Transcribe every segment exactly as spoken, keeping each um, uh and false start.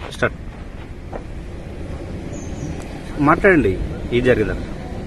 Start మాట్లాడండి. ఇది జరిగిందంట.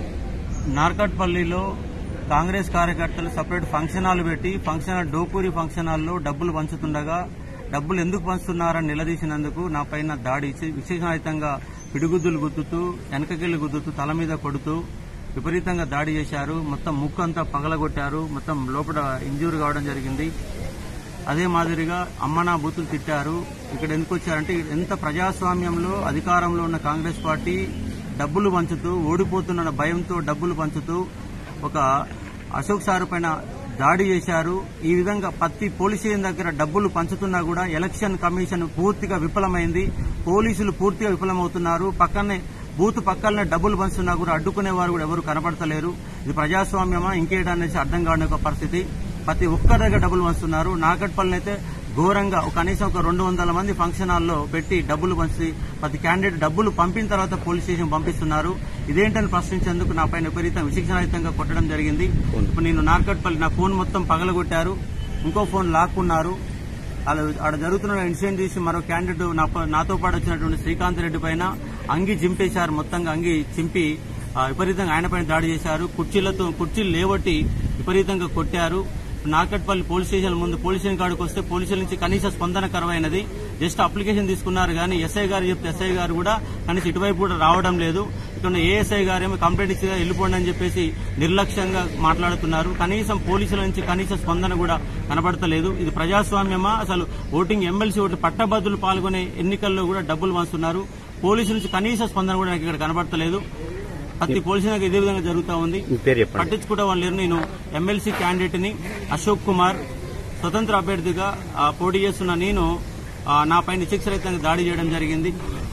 నార్కట్పల్లిలో కాంగ్రెస్ కార్యకర్తలు సపరేట్ ఫంక్షన్ హాల్ పెట్టి ఫంక్షన్ హాల్ డోపూరి ఫంక్షన్ హాల్లో డబ్బులు పంచుతుండగా డబ్బులు ఎందుకు పంచుతున్నారని నిలదీసినందుకు నా పైన దాడి విశేషరహితంగా పిడిగుద్దులు గుద్దుతూ వెనకకెళ్లి గుద్దుతూ తల మీద కొడుతూ విపరీతంగా దాడి చేశారు. మొత్తం ముక్కు అంతా పగలగొట్టారు. మొత్తం లోపల ఇంజ్యూర్ కావడం జరిగింది. అదే మాదిరిగా అమ్మనా బూతులు తిట్టారు. ఇక్కడ ఎందుకు వచ్చారంటే ఎంత ప్రజాస్వామ్యంలో అధికారంలో ఉన్న కాంగ్రెస్ పార్టీ డబ్బులు పంచుతూ ఓడిపోతున్న భయంతో డబ్బులు పంచుతూ ఒక అశోక్ సార్ పైన దాడి చేశారు. ఈ విధంగా ప్రతి పోలీస్ స్టేషన్ దగ్గర డబ్బులు పంచుతున్నా కూడా ఎలక్షన్ కమిషన్ పూర్తిగా విఫలమైంది. పోలీసులు పూర్తిగా విఫలమవుతున్నారు. పక్కనే బూత్ పక్కనే డబ్బులు పంచుతున్నా కూడా అడ్డుకునే వారు కూడా ఎవరు కనబడతలేరు. ఇది ప్రజాస్వామ్యమా ఇంకేటనేసి అర్థం కాని ఒక పరిస్థితి. ప్రతి ఒక్కరి దగ్గర డబ్బులు పంచుతున్నారు. నార్కట్పల్లిని అయితే ఘోరంగా కనీసం ఒక రెండు వందల మంది ఫంక్షన్ హాల్లో పెట్టి డబ్బులు పంచి ప్రతి క్యాండిడేట్ డబ్బులు పంపిన తర్వాత పోలీస్ స్టేషన్ పంపిస్తున్నారు. ఇదేంటని ప్రశ్నించేందుకు నా పైన విపరీతం విశిక్షణరహితంగా కొట్టడం జరిగింది. ఇప్పుడు నేను నార్కట్పల్లి నా ఫోన్ మొత్తం పగలగొట్టారు. ఇంకో ఫోన్ లాక్కున్నారు. అలా ఆడ జరుగుతున్న ఇన్సిడెంట్ తీసి మరో క్యాండిడేట్ నాతో పాటు వచ్చినటువంటి శ్రీకాంత్ రెడ్డి పైన అంగి చింపేశారు. మొత్తంగా అంగి చింపి విపరీతంగా ఆయన పైన దాడి చేశారు. కుర్చీలతో కుర్చీలు లేవట్టి విపరీతంగా కొట్టారు. నార్కట్పల్లి పోలీస్ స్టేషన్ ముందు పోలీస్ స్టేషన్ కాడికి వస్తే పోలీసుల నుంచి కనీస స్పందన కరువైనది. జస్ట్ అప్లికేషన్ తీసుకున్నారు కానీ ఎస్ఐ గారు చెప్తే ఎస్ఐ గారు కూడా కనీసం ఇటువైపు కూడా రావడం లేదు. ఇక్కడ ఏఎస్ఐ గారేమో కంప్లైంట్ ఇచ్చి వెళ్ళిపోండి అని చెప్పేసి నిర్లక్ష్యంగా మాట్లాడుతున్నారు. కనీసం పోలీసుల నుంచి కనీస స్పందన కూడా కనబడతలేదు. ఇది ప్రజాస్వామ్యమా? అసలు ఓటింగ్ ఎమ్మెల్సీ ఓట్లు పట్టభద్రులు పాల్గొనే ఎన్నికల్లో కూడా డబ్బులు పంచుతున్నారు. పోలీసుల నుంచి కనీస స్పందన కూడా నాకు ఇక్కడ కనబడతలేదు. ప్రతి పోలీసులకు ఇదే విధంగా జరుగుతూ ఉంది. పట్టించుకోవడం వాళ్ళు లేరు. నేను ఎమ్మెల్సీ క్యాండిడేట్ ని అశోక్ కుమార్ స్వతంత్ర అభ్యర్థిగా పోటీ చేస్తున్న నేను నా పైన విచక్షరహితంగా దాడి చేయడం జరిగింది.